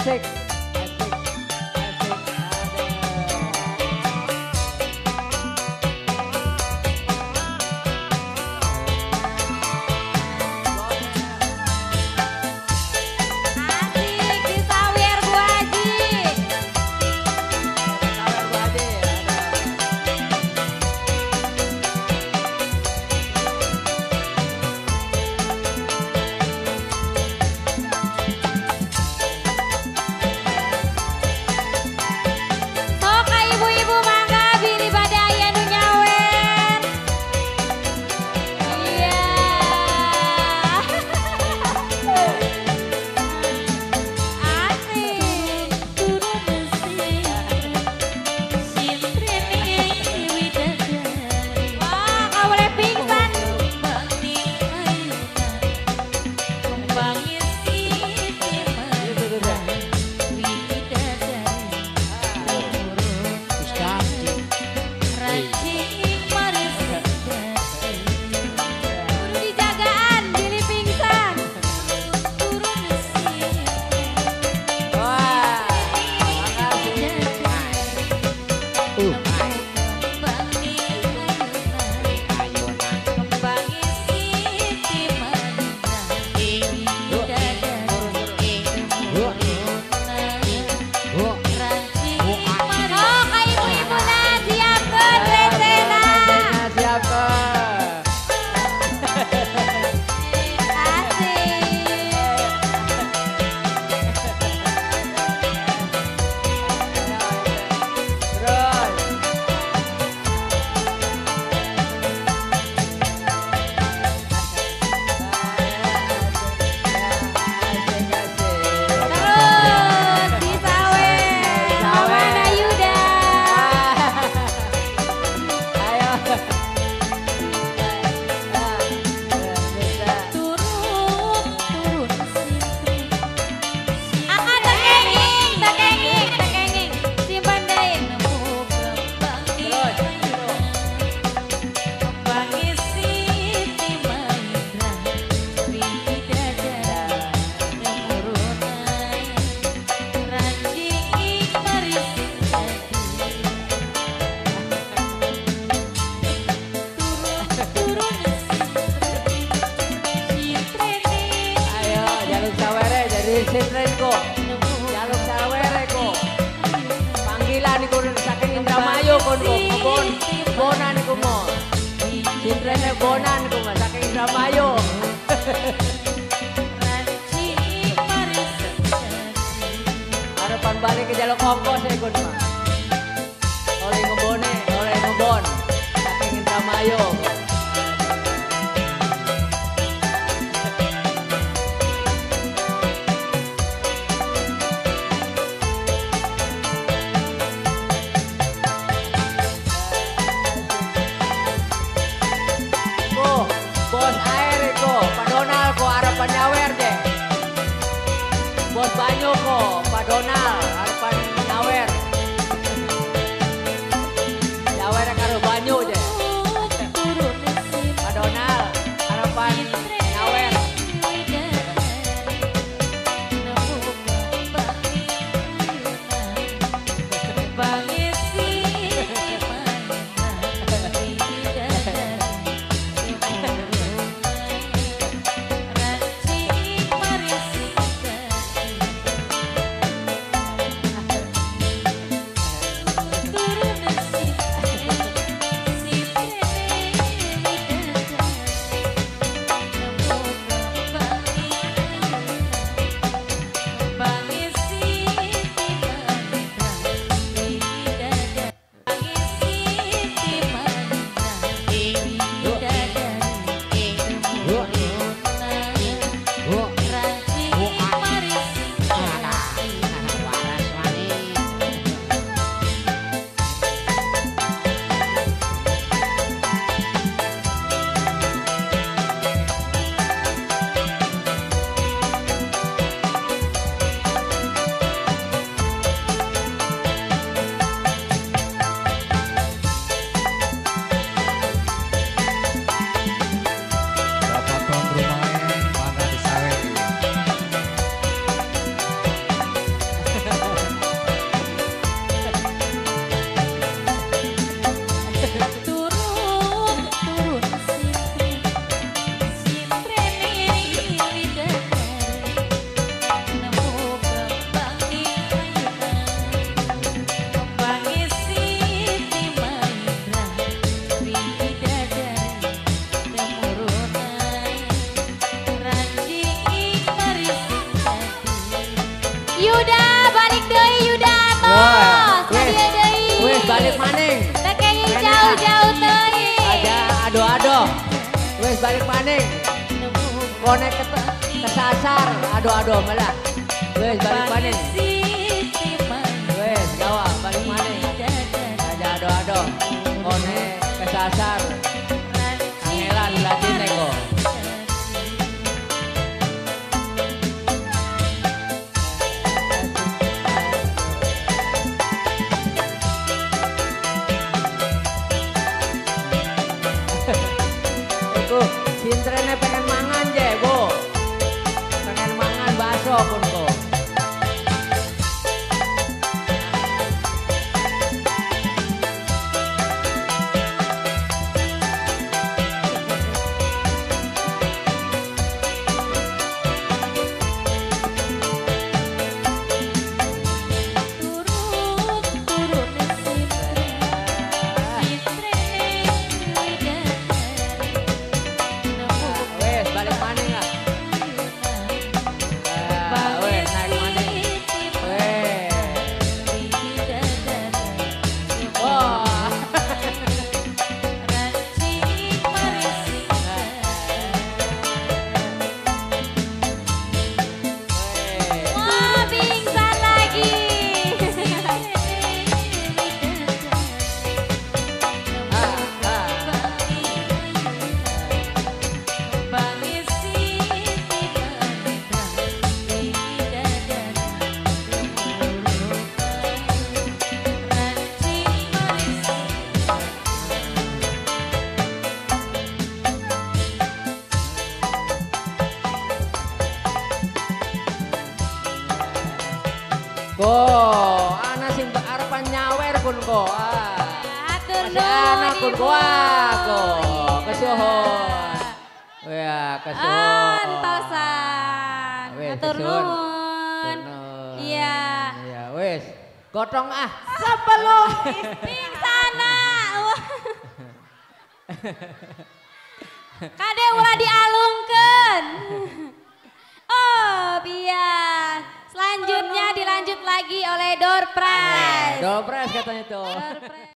asik. Sintrenko, jaluk sawere ko. Panggilan iku saking Indramayu kon bonan iku mo. Sintrene bonan iku mas saking Indramayu. Harapan balik ke jaluk ongkos ya kon mas. Oleh ngebone, oleh ngebon saking Indramayu. Bos air ko, Pak Donald ko harapan nyawer deh. Bos banyu ko, Pak Donald harapan nyawer. Nyawer karo banyu deh. Pak Donald harapan nyawer. balik maning. Konek kesasar. Aduh malah. Wes balik maning. Wes gawang balik maning. Aja aduh. Konek kesasar. Kangelan latine kok. Iku sintrene pengen mangan je, Bu. Pengen mangan bakso pun kok. Ko, ana sing arepan nyawer kun ko. Atur nuwun. Ana kun ko ko. Kesuhun. Ya, kesuhun. Antosan. Atur nuwun. Iya. Iya, wis. Gotong ah. Sebelum isting sana. Kade ulah dialungkeun. Oh, biar. Selanjutnya dilanjut lagi oleh Door Prize. Door Prize katanya tuh.